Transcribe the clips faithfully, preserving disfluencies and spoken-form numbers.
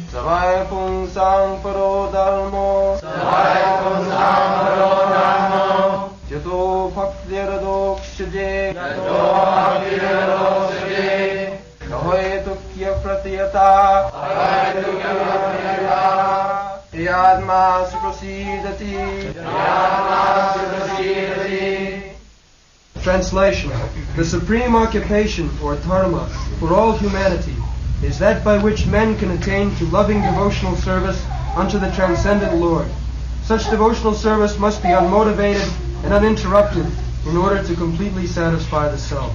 Savaya Pungsang Paro Dharmo Savaya Pungsang Paro Dharmo Jato Bhaktiradokshje Jato Bhaktiradokshje Ahoy Tukya Pratiyata Ahoy Tukya Pratiyata Yadma Suprasidati Yadma Suprasidati. Translation. The supreme occupation, or dharma, for all humanity is that by which men can attain to loving devotional service unto the transcendent Lord. Such devotional service must be unmotivated and uninterrupted in order to completely satisfy the self.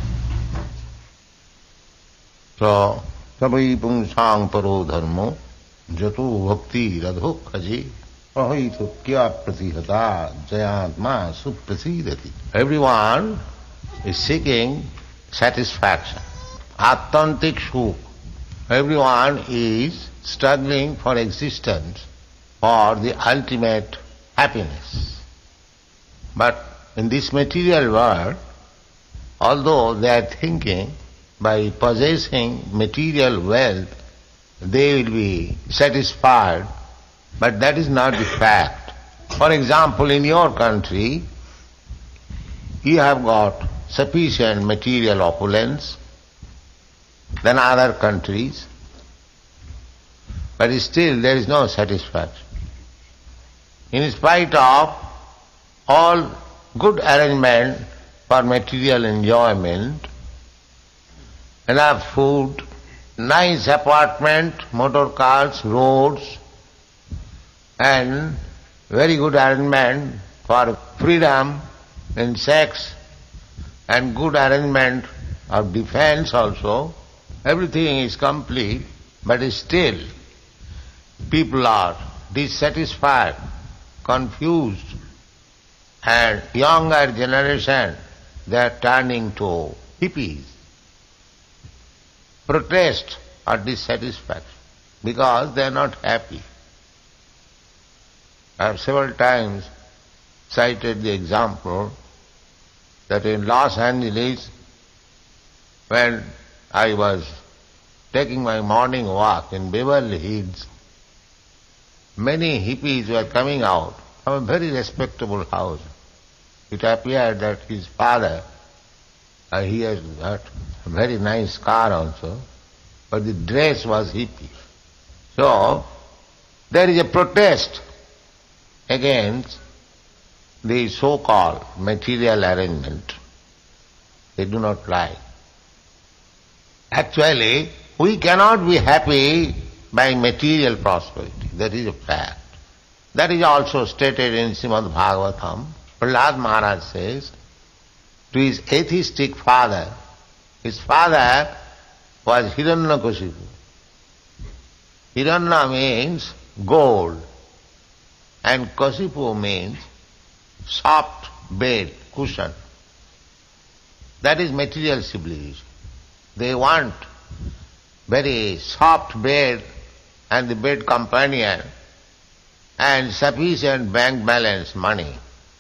So, Savai Pungsang Paro Dharmo Jato Bhakti Radhokhaji Ahaitu Kya Pratihata Jayatma Suprasidati. Everyone is seeking satisfaction, Attantik Sukh. Everyone is struggling for existence, for the ultimate happiness. But in this material world, although they are thinking by possessing material wealth, they will be satisfied, but that is not the fact. For example, in your country, you have got sufficient material opulence than other countries, but still there is no satisfaction. In spite of all good arrangement for material enjoyment, enough food, nice apartment, motor cars, roads, and very good arrangement for freedom in sex, and good arrangement of defense also, everything is complete, but still people are dissatisfied, confused, and younger generation, they are turning to hippies. Protest or dissatisfaction because they are not happy. I have several times cited the example that in Los Angeles, when I was taking my morning walk in Beverly Hills, many hippies were coming out from a very respectable house. It appeared that his father, uh, he has got a very nice car also, but the dress was hippie. So, there is a protest against the so-called material arrangement. They do not like. Actually, we cannot be happy by material prosperity. That is a fact. That is also stated in Srimad Bhagavatam. Prahlad Maharaj says to his atheistic father, his father was Hiranyakashipu. Hiranya means gold, and Kashipu means soft bed, cushion. That is material civilization. They want very soft bed and the bed companion and sufficient bank balance, money.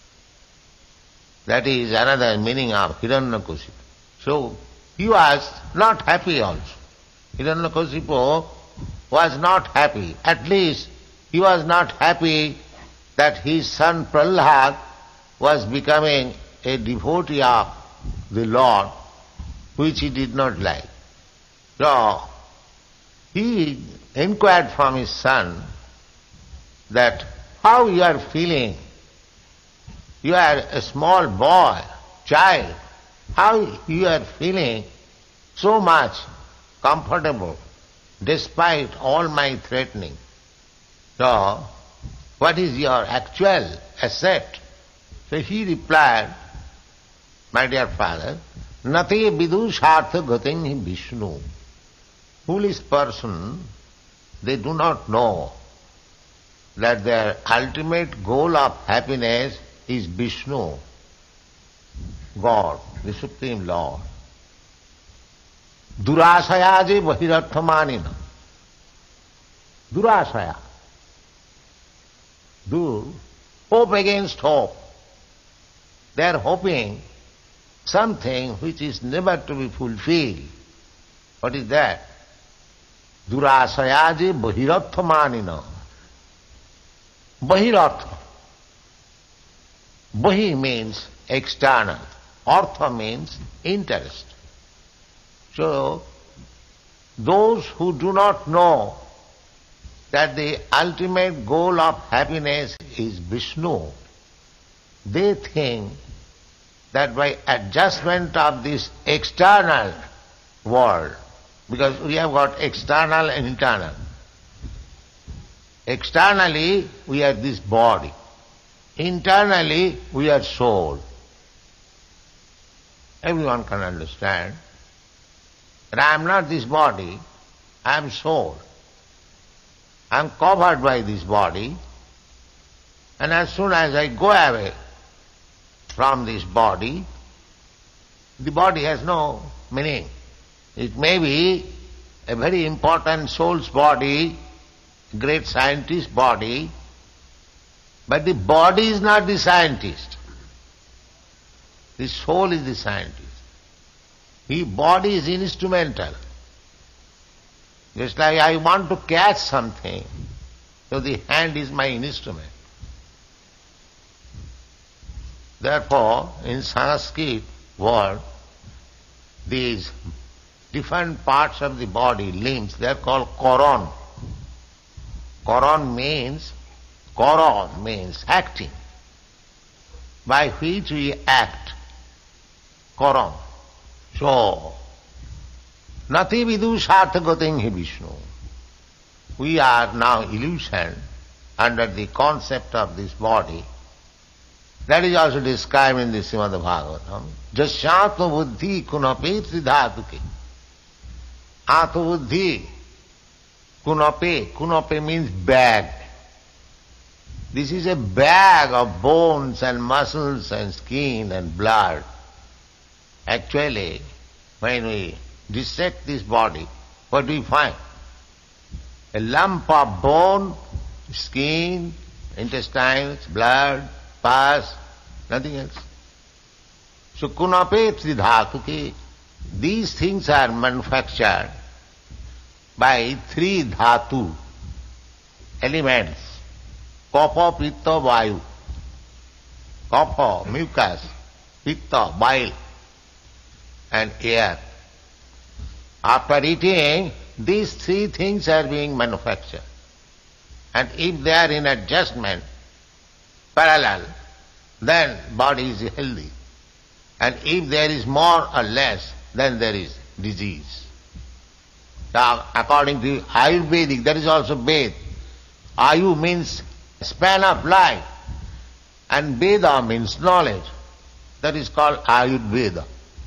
That is another meaning of Hiranyakashipu. So, he was not happy also. Hiranyakashipu was not happy. At least he was not happy that his son Prahlad was becoming a devotee of the Lord, which he did not like. So, he inquired from his son that how you are feeling. You are a small boy, child. How you are feeling so much comfortable despite all my threatening. So, what is your actual asset? So he replied, my dear father, Nati vidushartha gating Vishnu. Foolish person, they do not know that their ultimate goal of happiness is Vishnu, God, the Supreme Lord. Durashayaje bahirarthamanina. Durashaya. Dur, hope against hope. They are hoping something which is never to be fulfilled. What is that? Durasayaji Bahirartha Manina. Bahirartha. Bahi means external. Artha means interest. So, those who do not know that the ultimate goal of happiness is Vishnu, they think that by adjustment of this external world, because we have got external and internal. Externally, we are this body. Internally, we are soul. Everyone can understand that I am not this body, I am soul. I am covered by this body, and as soon as I go away from this body, the body has no meaning. It may be a very important soul's body, great scientist's body, but the body is not the scientist. The soul is the scientist. The body is instrumental. Just like I want to catch something, so the hand is my instrument. Therefore, in Sanskrit word, these different parts of the body, limbs, they are called koron. Koron means, koron means acting, by which we act. Koron. So, nati vidu sarthagating hi Vishnu. We are now illusioned under the concept of this body. That is also described in the Srimad Bhagavatam. Jasyatma buddhi kunape tridhatuke. Atma buddhi kunape. Kunape means bag. This is a bag of bones and muscles and skin and blood. Actually, when we dissect this body, what do we find? A lump of bone, skin, intestines, blood, pus, nothing else. So kunape tridhatuke, these things are manufactured by three dhatu elements. Kapha, pitta, vayu. Kapha, mucus, pitta, bile, and air. After eating, these three things are being manufactured. And if they are in adjustment, parallel, then body is healthy. And if there is more or less, then there is disease. Now, according to Ayurvedic, there is also Ved. Ayu means span of life, and Veda means knowledge. That is called Ayurveda.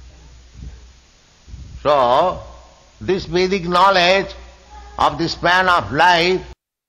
So, this Vedic knowledge of the span of life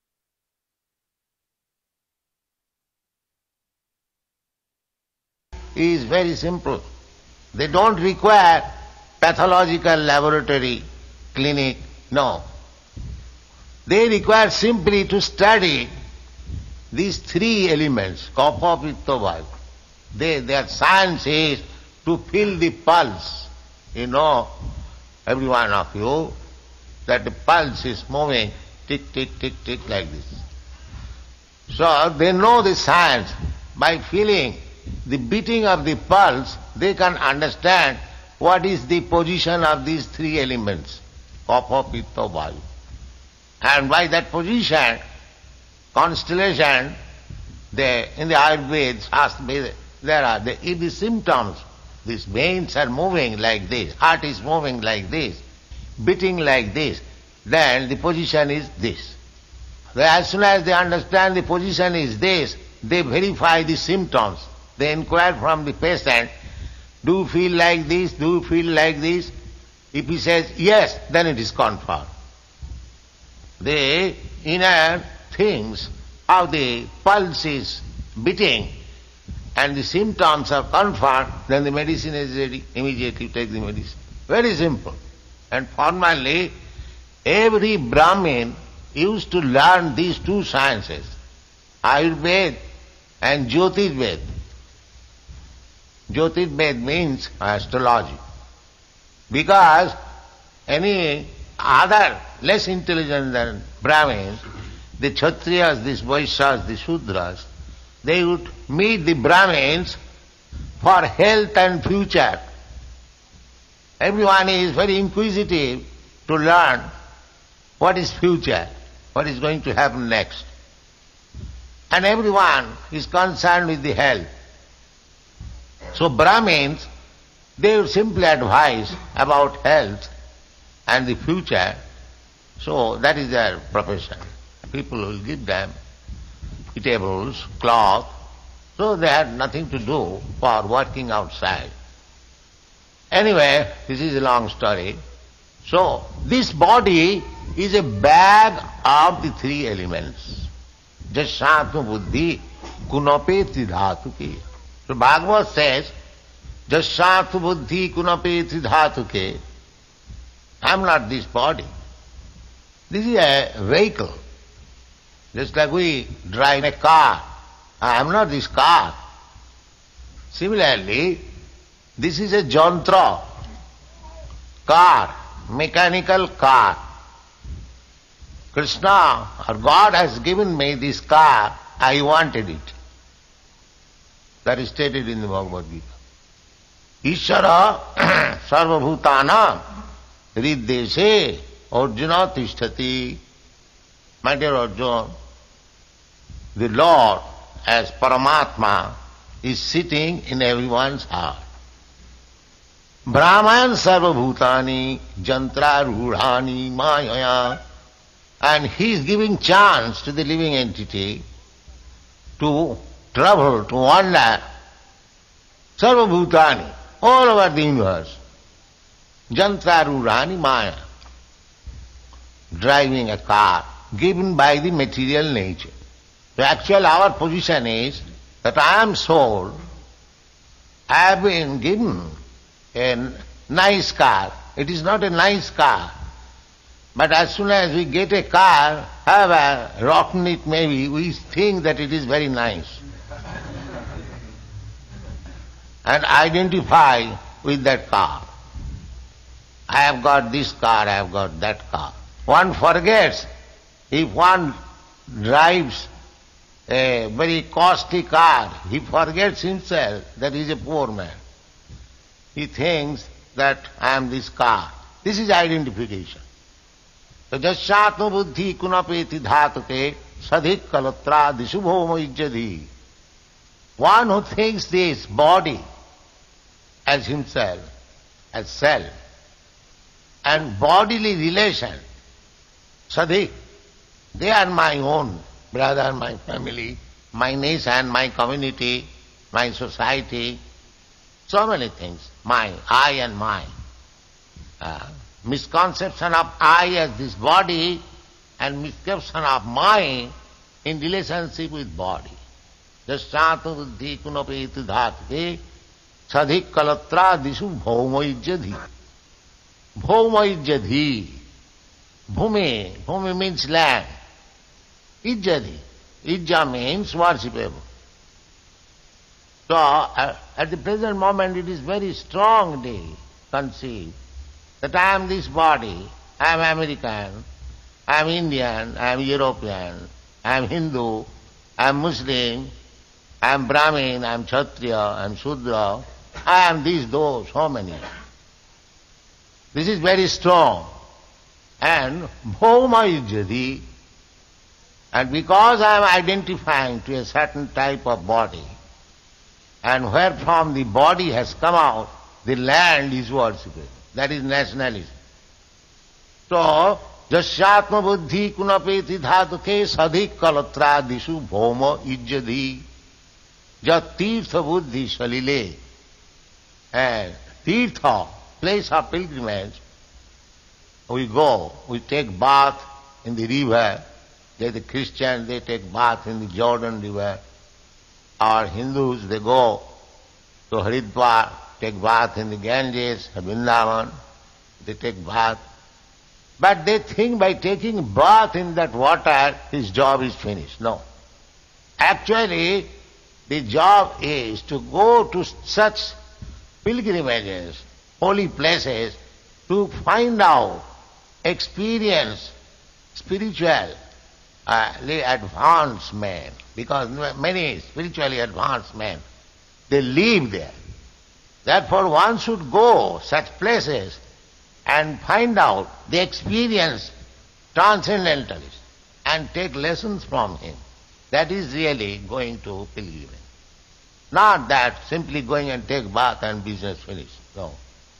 is very simple. They don't require pathological laboratory, clinic, no. They require simply to study these three elements, kapha, pitta, vayu. They, their science is to feel the pulse. You know, every one of you, that the pulse is moving, tick, tick, tick, tick, like this. So they know the science. By feeling the beating of the pulse, they can understand what is the position of these three elements, kapha, pitta, vayu. And by that position, constellation, they, in the Ayurveda, there are the, if the symptoms, these veins are moving like this, heart is moving like this, beating like this, then the position is this. As soon as they understand the position is this, they verify the symptoms. They inquire from the patient, do you feel like this, do you feel like this? If he says yes, then it is confirmed. The inner things, how the pulse is beating and the symptoms are confirmed, then the medicine is ready. Immediately take the medicine. Very simple. And formerly, every Brahmin used to learn these two sciences, Ayurveda and Jyotirveda. Jyotirveda means astrology. Because any other less intelligent than Brahmins, the Kshatriyas, the Vaishyas, the Shudras, they would meet the Brahmins for health and future. Everyone is very inquisitive to learn what is future, what is going to happen next. And everyone is concerned with the health. So Brahmins, they would simply advise about health and the future. So that is their profession. People will give them eatables, cloth. So they had nothing to do for working outside. Anyway, this is a long story. So this body is a bag of the three elements. Jashatma buddhi kunapeti dhatuke. So Bhagavad says, Jashatma buddhi kunapeti dhatuke. I am not this body. This is a vehicle. Just like we drive a car. I am not this car. Similarly, this is a jantra, car, mechanical car. Krishna or God has given me this car, I wanted it. That is stated in the Bhagavad Gita. Ishara sarvabhutana riddeshe arjuna tishtati. My dear Arjuna, the Lord as Paramatma is sitting in everyone's heart. Brahman sarvabhutani jantra rudhani mayaya. And he is giving chance to the living entity to travel, to wander. Sarvabhutani, all over the universe. Jantra rudhani maya. Driving a car given by the material nature. So actually our position is that I am soul, I have been given a nice car. It is not a nice car. But as soon as we get a car, however rotten it may be, we think that it is very nice. And identify with that car. I have got this car, I have got that car. One forgets, if one drives a very costly car, he forgets himself that he is a poor man. He thinks that I am this car. This is identification. So jashatma buddhi kunapeti dhatuke sadhik kalatra disubhoma ijjadhi. One who thinks this body as himself, as self, and bodily relation, sadhik, they are my own brother, my family, my nation, my community, my society, so many things, my, I and mine. Uh, misconception of I as this body and misconception of mine in relationship with body. Jasyata buddhi kunapeti dhatuke sadhik kalatra disu bhaumaijjadhi. Bhaumaijjadhi. Bhumi. Bhumi means land. Ijjadhi. Ijja means worshipable. So, uh, at the present moment it is very strongly conceived that I am this body, I am American, I am Indian, I am European, I am Hindu, I am Muslim, I am Brahmin, I am Kshatriya, I am Shudra, I am these, those, so many. This is very strong. And bhauma ijjati, and because I am identifying to a certain type of body, and where from the body has come out, the land is worshipped. That is nationalism. So, jasyatma buddhi kunapeti dhatuke sadhik kalatra disu bhoma ijjadhi jat tirtha buddhi salile. And tirtha, place of pilgrimage, we go, we take bath in the river. They, the Christians, they take bath in the Jordan river. Our Hindus, they go to Haridwar, take bath in the Ganges, Vrindavan, they take bath. But they think by taking bath in that water, his job is finished. No. Actually, the job is to go to such pilgrimages, holy places, to find out experienced spiritual uh, advanced men, because many spiritually advanced men, they live there. Therefore one should go such places and find out the experienced transcendentalist and take lessons from him. That is really going to pilgrimage. Not that simply going and take bath and business finished. No.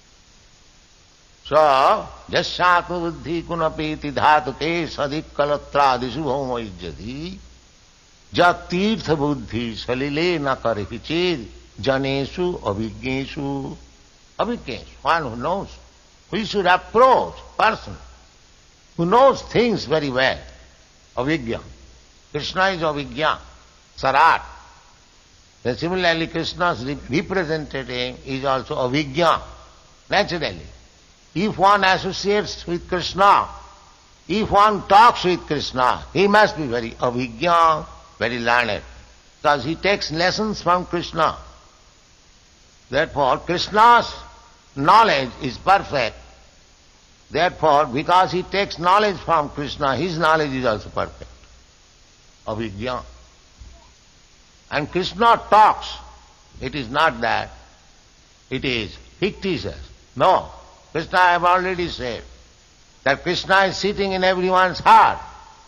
So, jasyatma buddhi kunapeti dhatuke sadik kalatradisu bhoma ijjati jat tirtha buddhi salile na karichid janesu abhigneshu. Abhignesh, one who knows. We should approach person who knows things very well. Avijñā. Krishna is Avijñā, Sarat. Then similarly Krishna's representative is also Avijñā, naturally. If one associates with Krishna, if one talks with Krishna, he must be very Avijñā, very learned, because he takes lessons from Krishna. Therefore Krishna's knowledge is perfect. Therefore, because he takes knowledge from Krishna, his knowledge is also perfect. Avijñā. And Krishna talks. It is not that it is fictitious. No. Krishna, I have already said that Krishna is sitting in everyone's heart.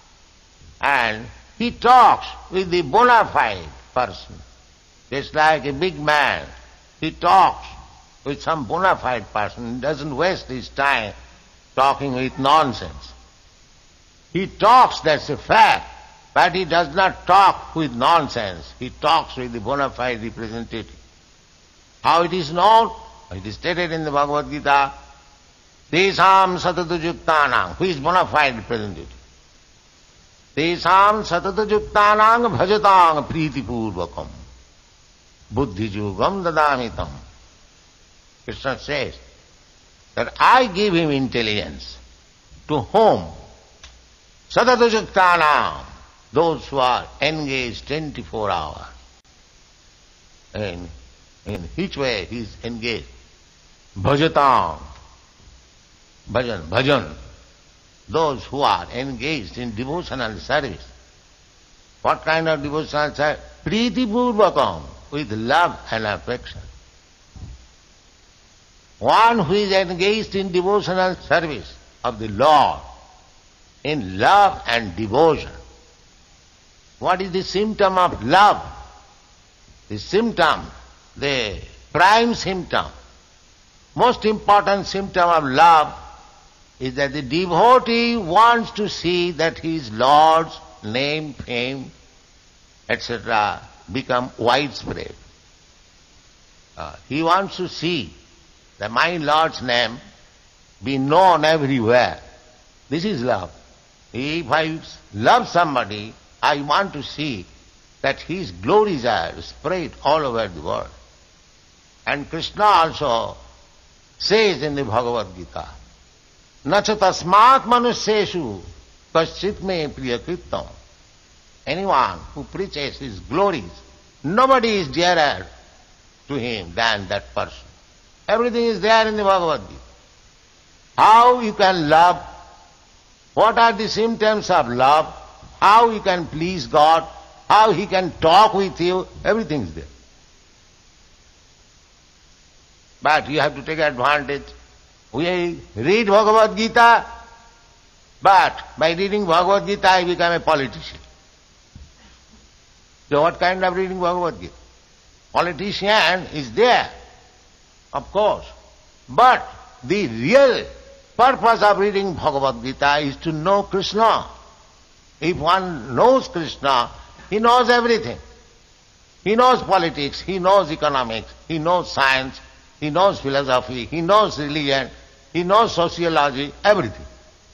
And he talks with the bona fide person. Just like a big man. He talks with some bona fide person. He doesn't waste his time talking with nonsense. He talks, that's a fact, but he does not talk with nonsense. He talks with the bona fide representative. How it is known? It is stated in the Bhagavad Gita, Tesam satadujuktanam, who is bona fide representative? Tesam satadujuktanam bhajatang priti purvakam buddhijugam dadamitam. Krishna says that I give him intelligence. To whom? Sadadujuktanam, those who are engaged twenty-four hours. And in which way he is engaged? Bhajatam, bhajan, bhajan. Those who are engaged in devotional service. What kind of devotional service? Priti purvakam, with love and affection. One who is engaged in devotional service of the Lord, in love and devotion. What is the symptom of love? The symptom, the prime symptom, most important symptom of love is that the devotee wants to see that his Lord's name, fame, et cetera become widespread. Uh, he wants to see that my Lord's name be known everywhere. This is love. If I love somebody, I want to see that his glories are spread all over the world. And Krishna also says in the Bhagavad Gita, Nacha tasmat manusyeshu kaschit me priyakritam. Anyone who preaches his glories, nobody is dearer to him than that person. Everything is there in the Bhagavad Gita. How you can love, what are the symptoms of love, how you can please God, how he can talk with you, everything is there. But you have to take advantage. We read Bhagavad Gita, but by reading Bhagavad Gita I become a politician. So what kind of reading Bhagavad Gita? Politician is there, of course. But the real purpose of reading Bhagavad Gita is to know Krishna. If one knows Krishna, he knows everything. He knows politics, he knows economics, he knows science, he knows philosophy, he knows religion, he knows sociology, everything.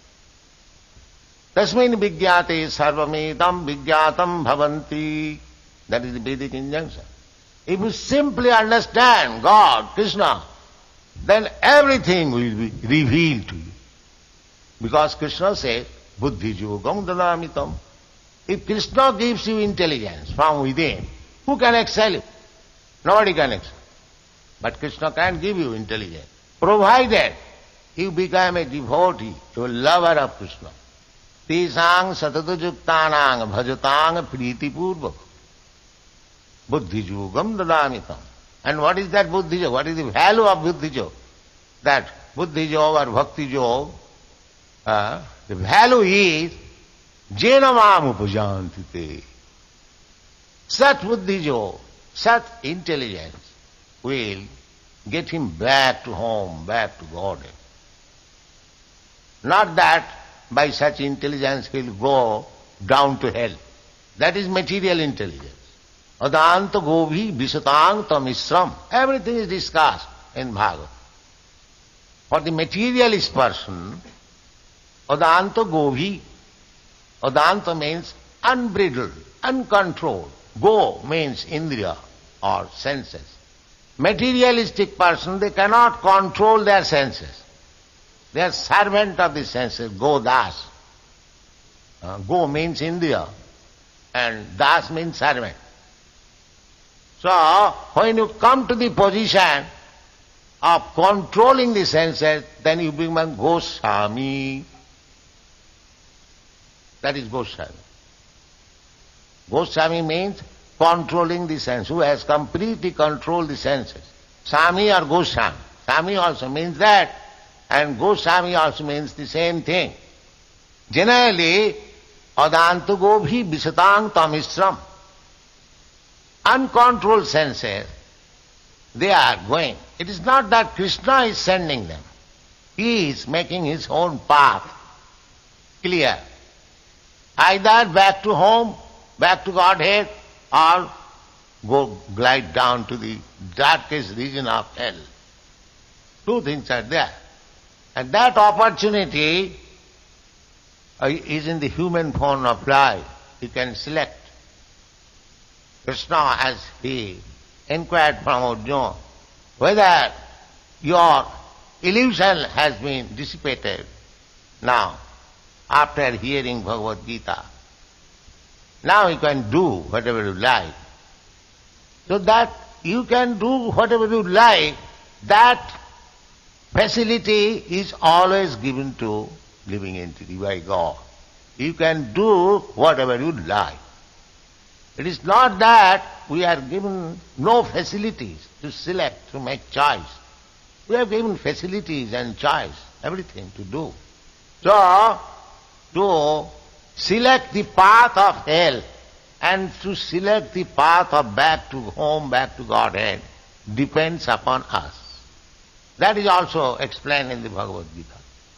Tasmin vigyate sarvamedam vigyatam bhavanti. That is the Vedic injunction. If you simply understand God, Krishna, then everything will be revealed to you. Because Krishna says, buddhi yogam dadamitam. If Krishna gives you intelligence from within, who can excel you? Nobody can excel. But Krishna can give you intelligence, provided you become a devotee, a lover of Krishna. Tesang satatujuktanang bhajatang priti purvak. Buddhi yogam dadamitam. And what is that buddhi yoga? What is the value of buddhi yoga? That buddhi yoga or bhakti yoga, uh, the value is jena mam upajanti te. Such buddhi yoga, such intelligence will get him back to home, back to Godhead. Not that by such intelligence he will go down to hell. That is material intelligence. Adanta govi visatang tamisram. Everything is discussed in Bhagavad. For the materialist person, adanta govi, adanta means unbridled, uncontrolled. Go means indriya or senses. Materialistic person, they cannot control their senses. They are servant of the senses, go das. Uh, go means indriya and das means servant. So, when you come to the position of controlling the senses, then you become Goswami. That is Goswami. Goswami means controlling the sense, who has completely controlled the senses. Sami or Goswami. Sami also means that, and Goswami also means the same thing. Generally, adantu gobhi visatang tamisram. Uncontrolled senses, they are going. It is not that Krishna is sending them. He is making his own path clear. Either back to home, back to Godhead, or go glide down to the darkest region of hell. Two things are there. And that opportunity is in the human form of life. You can select. Krishna, as he inquired from Arjuna, whether your illusion has been dissipated now, after hearing Bhagavad Gita. Now you can do whatever you like. So that you can do whatever you like, that facility is always given to living entity by God. You can do whatever you like. It is not that we are given no facilities to select, to make choice. We are given facilities and choice, everything to do. So, to select the path of hell and to select the path of back to home, back to Godhead, depends upon us. That is also explained in the Bhagavad Gita.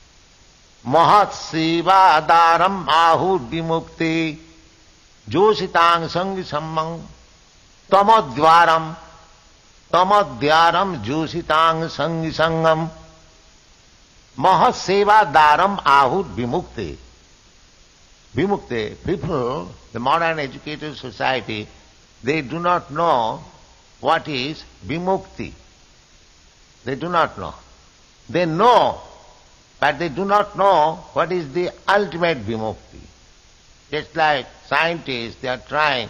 Mahat seva daram ahud vimukti jositang sangi sammang tamadvaram tamadvaram jositang sangi sangam Mahat seva daram ahud vimukti. Vimukti, people, the modern educated society, they do not know what is vimukti. They do not know. They know, but they do not know what is the ultimate vimukti. Just like scientists, they are trying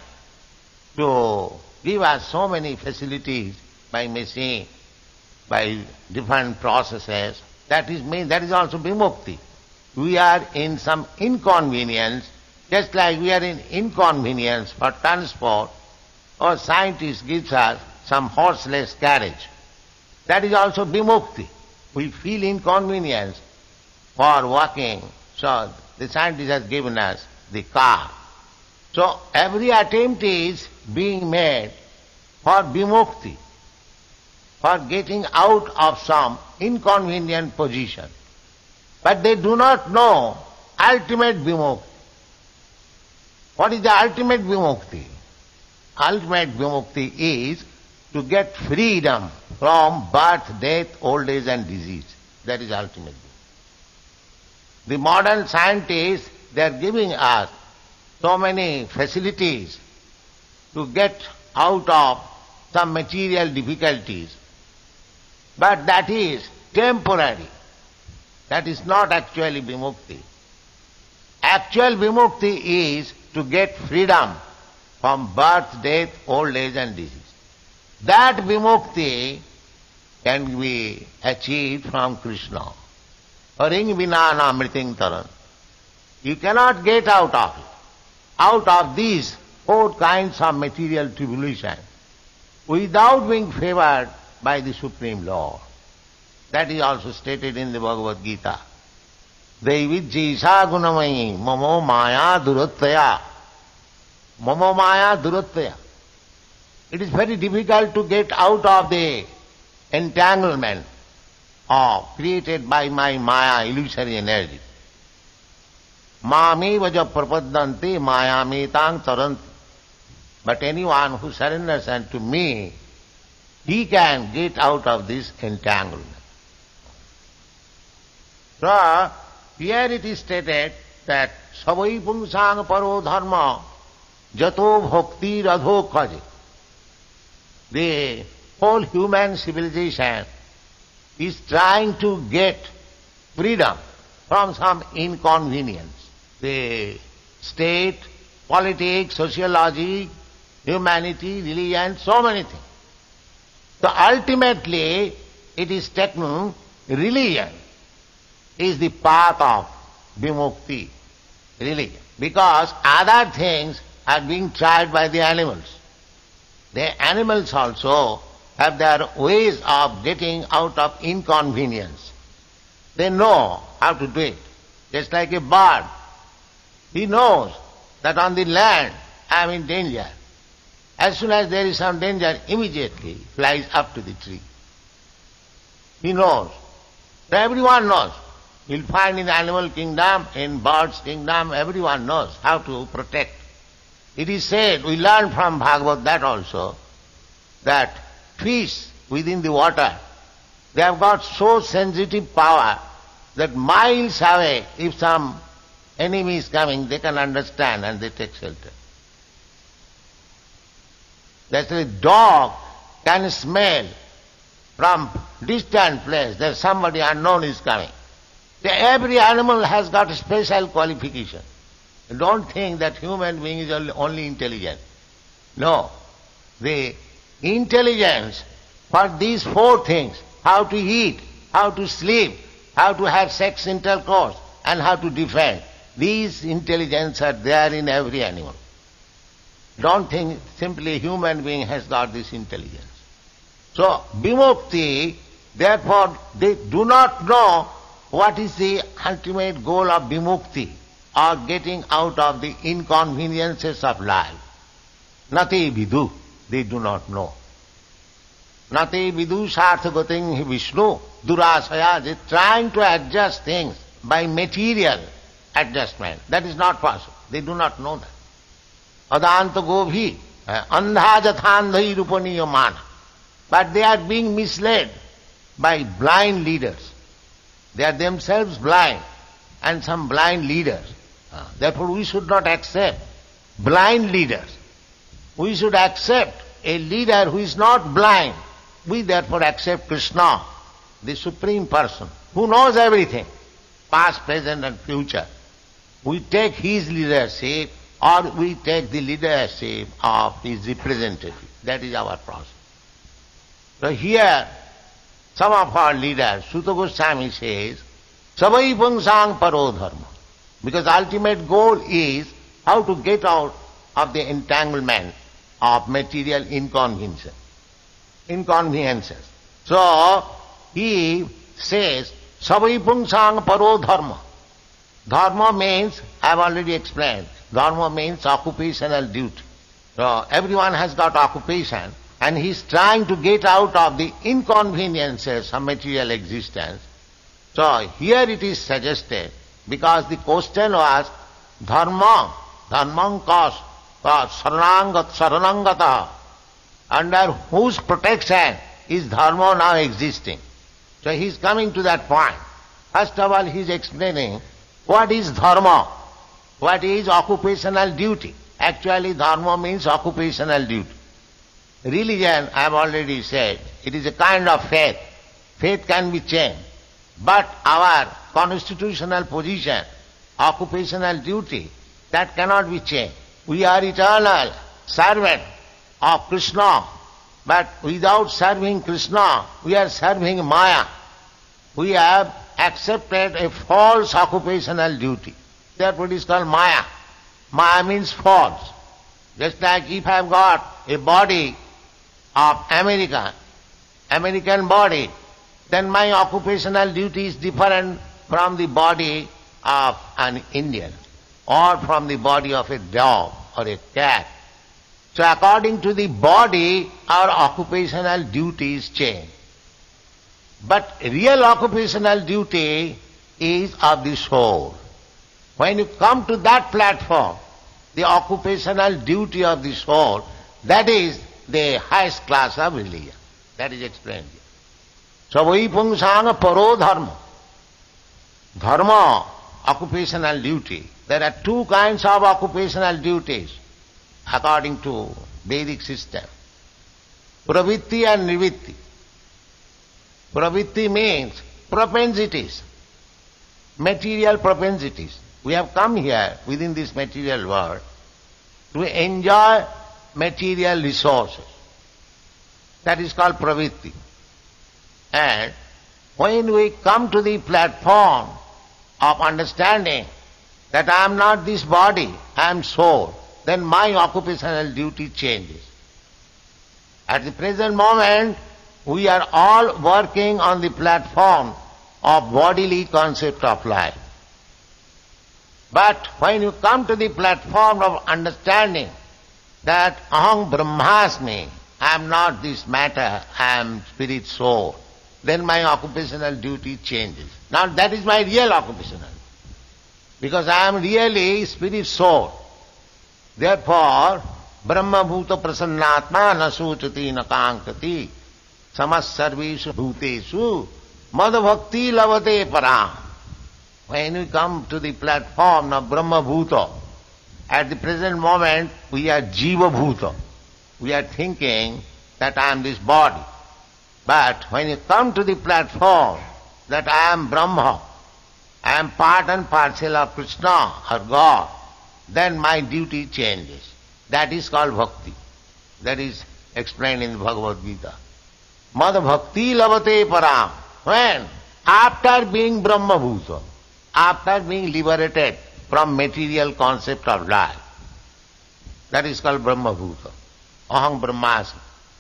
to give us so many facilities by machine, by different processes. That is mean, that is also vimukti. We are in some inconvenience, just like we are in inconvenience for transport, or scientist gives us some horseless carriage. That is also vimukti. We feel inconvenience for walking, so the scientist has given us the car. So every attempt is being made for vimukti, for getting out of some inconvenient position. But they do not know ultimate vimukti. What is the ultimate vimukti? Ultimate vimukti is to get freedom from birth, death, old age and disease. That is ultimate vimukti. The modern scientists, they are giving us so many facilities to get out of some material difficulties. But that is temporary. That is not actually vimukti. Actual vimukti is to get freedom from birth, death, old age and disease. That vimukti can be achieved from Krishna. haring vinana mriting taran. You cannot get out of it, out of these four kinds of material tribulation, without being favored by the Supreme Lord. That is also stated in the Bhagavad Gita. Deivijjisa gunamayi mamo maya durattaya. Mamo maya durattaya. It is very difficult to get out of the entanglement of created by my maya, illusory energy. Mami vaja prapaddanti mayametang taranti. But anyone who surrenders unto me, he can get out of this entanglement. So, here it is stated that savai pungsang paro dharma jato bhakti radho kaje. The whole human civilization is trying to get freedom from some inconvenience. The state, politics, sociology, humanity, religion, so many things. So ultimately it is taken, religion is the path of vimukti, religion. Because other things are being tried by the animals. The animals also have their ways of getting out of inconvenience. They know how to do it. Just like a bird. He knows that on the land I am in danger. As soon as there is some danger, immediately flies up to the tree. He knows. So everyone knows. You'll find in the animal kingdom, in birds kingdom, everyone knows how to protect. It is said, we learn from Bhagavad that also, that fish within the water, they have got so sensitive power that miles away, if some enemy is coming, they can understand and they take shelter. That's why a dog can smell from distant place that somebody unknown is coming. So every animal has got a special qualification. Don't think that human being is only intelligent. No. The intelligence for these four things, how to eat, how to sleep, how to have sex intercourse, and how to defend, these intelligence are there in every animal. Don't think simply a human being has got this intelligence. So, vimukti, therefore, they do not know what is the ultimate goal of vimukti, or getting out of the inconveniences of life. Nati vidu, they do not know. Nati vidu sarthagating hi Vishnu, durasaya, they trying to adjust things by material adjustment. That is not possible. They do not know that. Adanta gobhi, andha jathandhai rupaniya mana. But they are being misled by blind leaders. They are themselves blind and some blind leaders. Therefore we should not accept blind leaders. We should accept a leader who is not blind. We therefore accept Krishna, the Supreme Person, who knows everything, past, present and future. We take his leadership or we take the leadership of his representative. That is our process. So here, some of our leaders, Suta Goswami says, Savai Pungsang Paro Dharma. Because ultimate goal is how to get out of the entanglement of material inconveniences. Inconveniences. So, he says, Savai Pungsang Paro Dharma. Dharma means, I have already explained, dharma means occupational duty. So, everyone has got occupation and he is trying to get out of the inconveniences of material existence. So, here it is suggested, because the question was, dharma, dharmam kas, saranangat, saranangata, under whose protection is dharma now existing? So he is coming to that point. First of all, he is explaining what is dharma, what is occupational duty. Actually, dharma means occupational duty. Religion, I have already said, it is a kind of faith. Faith can be changed. But our constitutional position, occupational duty, that cannot be changed. We are eternal servant of Krishna, but without serving Krishna, we are serving Maya. We have accepted a false occupational duty. Therefore it is called Maya. Maya means false. Just like if I have got a body of America, American body, then my occupational duty is different from the body of an Indian or from the body of a dog or a cat. So according to the body, our occupational duties change. But real occupational duty is of the soul. When you come to that platform, the occupational duty of the soul, that is the highest class of religion. That is explained here. Savai pungsanga paro dharma. Dharma, occupational duty. There are two kinds of occupational duties according to Vedic system. Pravitti and nivitti. Pravitti means propensities, material propensities. We have come here within this material world to enjoy material resources. That is called pravitti. And when we come to the platform of understanding that I am not this body, I am soul, then my occupational duty changes. At the present moment, we are all working on the platform of bodily concept of life. But when you come to the platform of understanding that aham brahmasmi, I am not this matter, I am spirit soul, then my occupational duty changes. Now that is my real occupational, because I am really spirit soul. Therefore, brahma bhuta prasannatma na suchati na kankati samas sarveshu bhutesu madha bhakti lavate param. When we come to the platform of brahma bhuta, at the present moment we are jiva bhuta. We are thinking that I am this body. But when you come to the platform that I am Brahma, I am part and parcel of Krishna or God, then my duty changes. That is called bhakti. That is explained in the Bhagavad Gita. Mad bhakti lavate param. When? After being Brahma bhuta, after being liberated from material concept of life. That is called Brahma bhuta. Aham brahmasmi.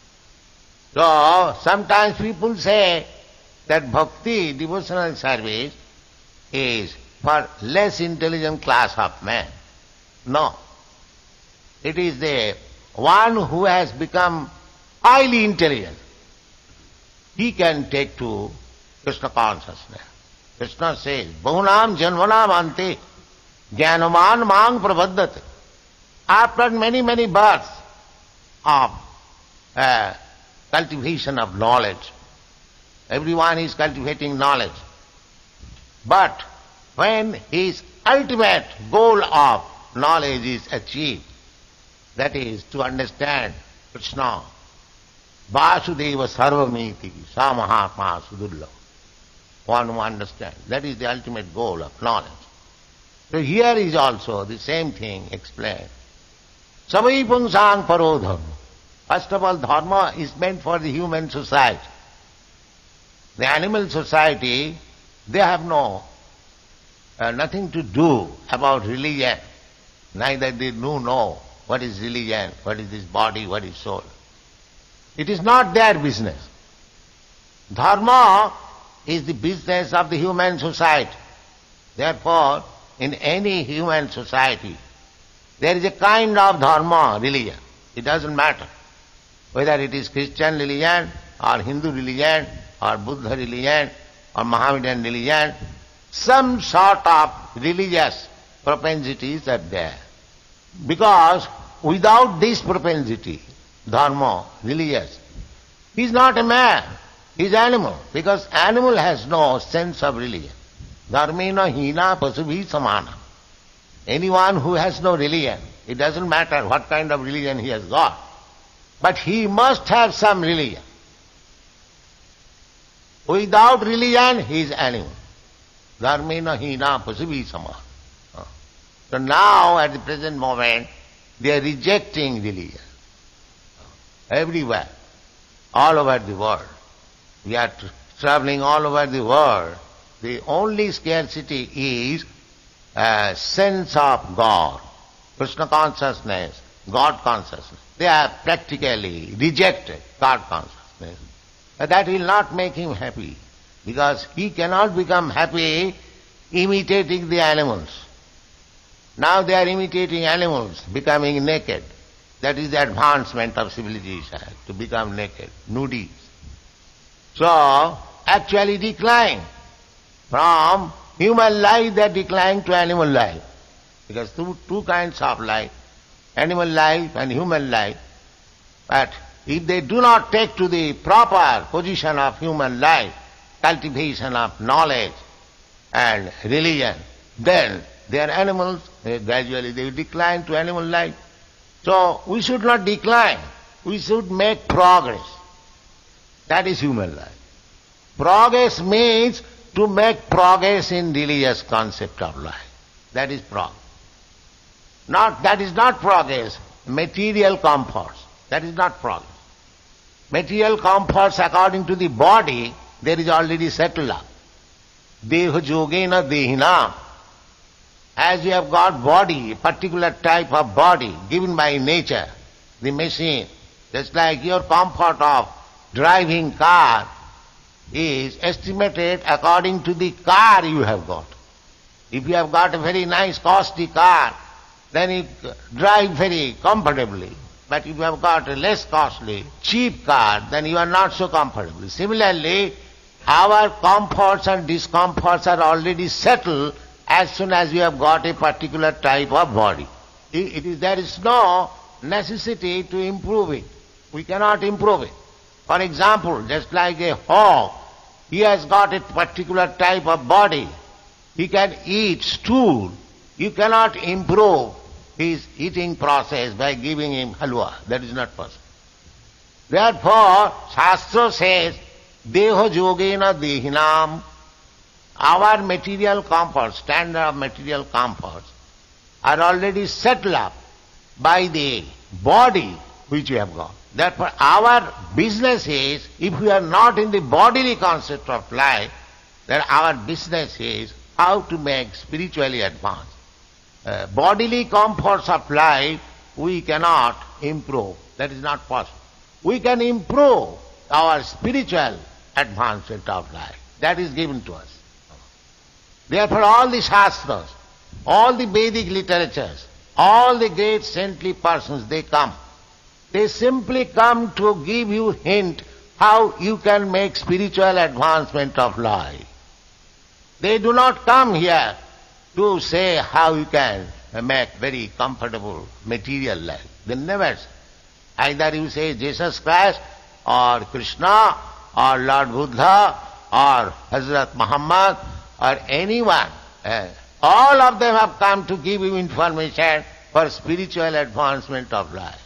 So, sometimes people say that bhakti, devotional service, is for less intelligent class of men. No. It is the one who has become highly intelligent. He can take to Krishna consciousness. Krishna says, Bahunam janvanam ante jnanaman mang prabhaddate. After many, many births of uh, cultivation of knowledge, everyone is cultivating knowledge. But when his ultimate goal of knowledge is achieved, that is to understand Krishna, Vasudeva Sarvamiti, Sa Mahatma Sudulla, one who understands. That is the ultimate goal of knowledge. So here is also the same thing explained. Savai pungsang paro dharma. First of all, dharma is meant for the human society. The animal society, they have no, uh, nothing to do about religion. Neither they do know what is religion, what is this body, what is soul. It is not their business. Dharma is the business of the human society. Therefore, in any human society, there is a kind of dharma, religion. It doesn't matter whether it is Christian religion or Hindu religion or Buddha religion or Mohammedan religion. Some sort of religious propensities are there. Because without this propensity, dharma, religious, he is not a man, he is animal. Because animal has no sense of religion. Dharmena hina pasubhi samana. Anyone who has no religion, it doesn't matter what kind of religion he has got, but he must have some religion. Without religion, he is animal. Dharmena hina pasubhi samana. So now, at the present moment, they are rejecting religion. Everywhere, all over the world. We are traveling all over the world The only scarcity is a sense of God, Krishna consciousness, God consciousness. They are practically rejected God consciousness. But that will not make him happy, because he cannot become happy imitating the animals. Now they are imitating animals, becoming naked. That is the advancement of civilization, to become naked, nudies. So, actually decline. From human life they decline to animal life. Because two, two kinds of life, animal life and human life. But if they do not take to the proper position of human life, cultivation of knowledge and religion, then they are animals, they gradually they will decline to animal life. So we should not decline, we should make progress. That is human life. Progress means to make progress in religious concept of life. That is progress. Not, that is not progress, material comforts. That is not progress. Material comforts according to the body, there is already settled up. Deha yogena dehina. As you have got body, a particular type of body given by nature, the machine, just like your comfort of driving car is estimated according to the car you have got. If you have got a very nice costly car, then you drive very comfortably. But if you have got a less costly, cheap car, then you are not so comfortable. Similarly, our comforts and discomforts are already settled as soon as you have got a particular type of body. It is, there is no necessity to improve it. We cannot improve it. For example, just like a hog, he has got a particular type of body. He can eat stool. You cannot improve his eating process by giving him halwa. That is not possible. Therefore, Shastra says, Deho yogena dehinam. Our material comforts, standard of material comforts, are already settled up by the body which we have got. Therefore, our business is, if we are not in the bodily concept of life, then our business is how to make spiritually advanced. Uh, bodily comforts of life we cannot improve. That is not possible. We can improve our spiritual advancement of life. That is given to us. Therefore all the Shastras, all the Vedic literatures, all the great saintly persons, they come. They simply come to give you hint how you can make spiritual advancement of life. They do not come here to say how you can make very comfortable material life. They never say. Either you say Jesus Christ or Krishna or Lord Buddha or Hazrat Muhammad or anyone. Uh, all of them have come to give you information for spiritual advancement of life.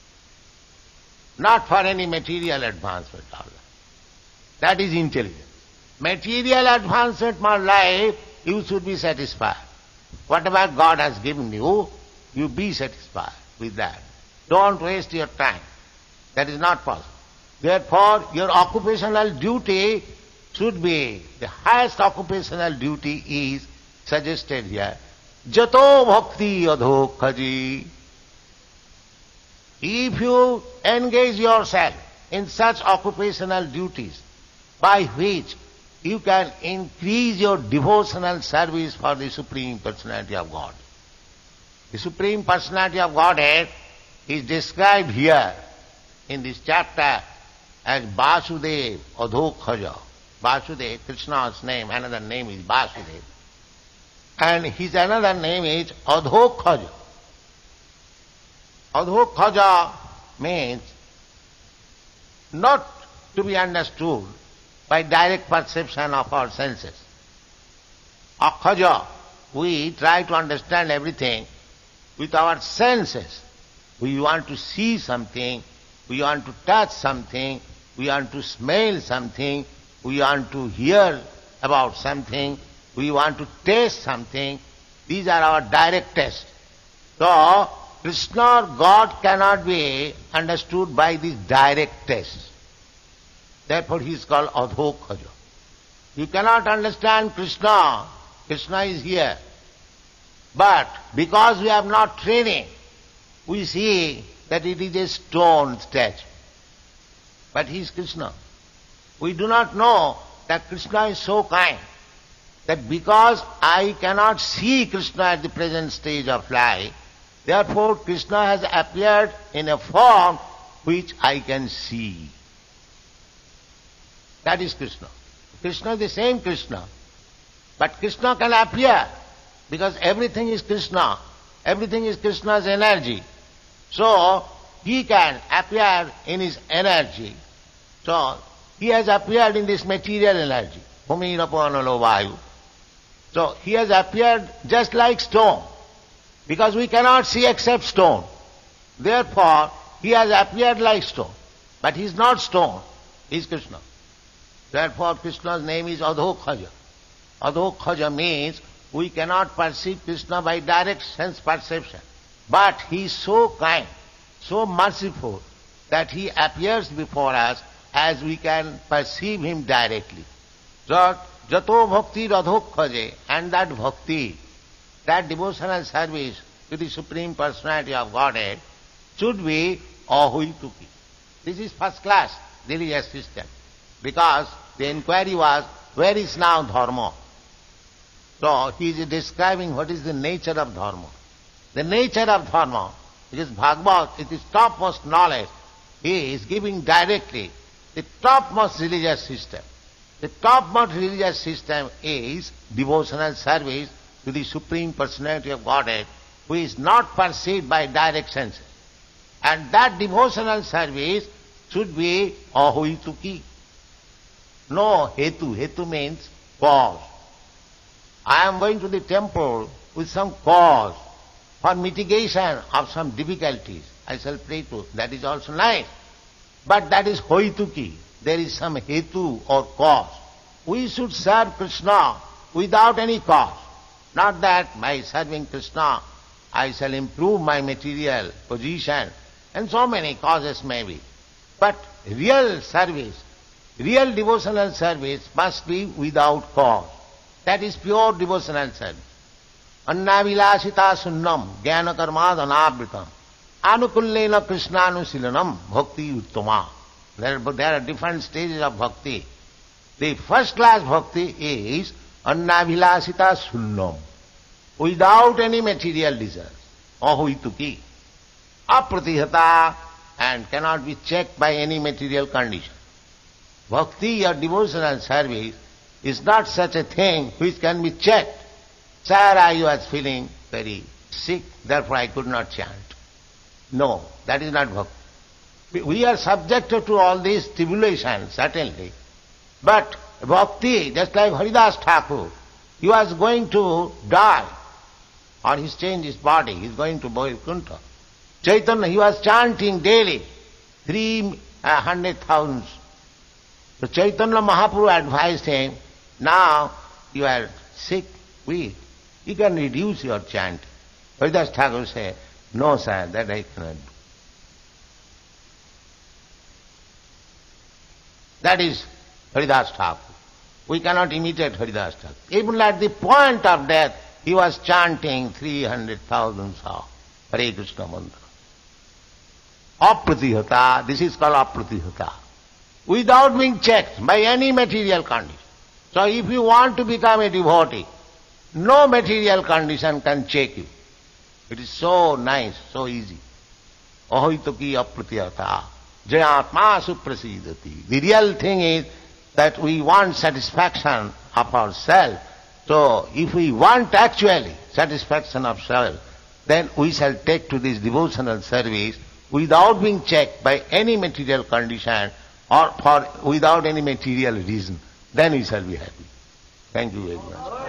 Not for any material advancement of life. That is intelligence. Material advancement of life, you should be satisfied. Whatever God has given you, you be satisfied with that. Don't waste your time. That is not possible. Therefore, your occupational duty should be, the highest occupational duty is suggested here. Jato bhakti adho khaji. If you engage yourself in such occupational duties by which you can increase your devotional service for the Supreme Personality of God. The Supreme Personality of Godhead is described here in this chapter as Vasudev Adhokhaja. Vasudev, Krishna's name, another name is Vasudev. And his another name is Adhokhaja. Adhokhaja means not to be understood by direct perception of our senses. Akhaja, we try to understand everything with our senses. We want to see something, we want to touch something, we want to smell something, we want to hear about something, we want to taste something. These are our direct tests. So, Krishna or God cannot be understood by these direct tests. Therefore he is called Adhokhaja. You cannot understand Krishna. Krishna is here. But because we have not training, we see that it is a stone statue. But he is Krishna. We do not know that Krishna is so kind that because I cannot see Krishna at the present stage of life, therefore Krishna has appeared in a form which I can see. That is Krishna. Krishna is the same Krishna. But Krishna can appear because everything is Krishna. Everything is Krishna's energy. So he can appear in his energy. So he has appeared in this material energy. Bhumirapanalo vayu. So he has appeared just like stone. Because we cannot see except stone. Therefore, he has appeared like stone. But he is not stone. He is Krishna. Therefore, Krishna's name is Adhokhaja. Adhokhaja means we cannot perceive Krishna by direct sense perception. But he is so kind, so merciful, that he appears before us as we can perceive him directly. So, Jato Bhakti Adhokhaja, and that bhakti, that devotional service to the Supreme Personality of Godhead, should be ahuituki. This is first class religious system. Because the inquiry was, where is now dharma? So he is describing what is the nature of dharma. The nature of dharma, which is Bhagavad, it is topmost knowledge. He is giving directly the topmost religious system. The topmost religious system is devotional service to the Supreme Personality of Godhead, who is not perceived by direct senses. And that devotional service should be ahuituki. No hetu. Hetu means cause. I am going to the temple with some cause for mitigation of some difficulties. I shall pray to. That is also nice. But that is hoituki. There is some hetu or cause. We should serve Krishna without any cause. Not that by serving Krishna I shall improve my material position, and so many causes may be. But real service, real devotional service must be without cause. That is pure devotional service. Annavilasita sunnam jnana karmad anavritam anukullena krishnaanusilanam bhakti uttama. There, there are different stages of bhakti. The first class bhakti is annavilasita sunnam, without any material desires, ahuituki, apratihata, and cannot be checked by any material condition. Bhakti or devotional service is not such a thing which can be checked. Sir, I was feeling very sick, therefore I could not chant. No, that is not bhakti. We are subjected to all these tribulations, certainly. But bhakti, just like Haridas Thakur, he was going to die, or he's changed his body, he's going to Vaikuntha. Chaitanya, he was chanting daily, three hundred thousand. So Chaitanya Mahaprabhu advised him, now you are sick, weak, you can reduce your chanting. Haridas Thakur said, no sir, that I cannot do. That is Haridas Thakur. We cannot imitate Haridas Thakur. Even at the point of death, he was chanting three hundred thousand of Hare Krishna mantra. Apratihata, this is called apratihata. Without being checked by any material condition. So if you want to become a devotee, no material condition can check you. It is so nice, so easy. Ahoituki apratihata. Jayatma suprasidati. The real thing is that we want satisfaction of ourselves. So if we want actually satisfaction of self, then we shall take to this devotional service without being checked by any material condition or for without any material reason. Then we shall be happy. Thank you very much.